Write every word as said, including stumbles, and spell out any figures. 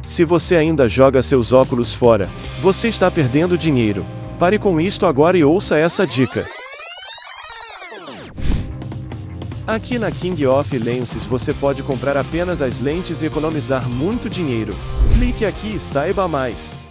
Se você ainda joga seus óculos fora, você está perdendo dinheiro. Pare com isto agora e ouça essa dica. Aqui na King of Lenses você pode comprar apenas as lentes e economizar muito dinheiro. Clique aqui e saiba mais.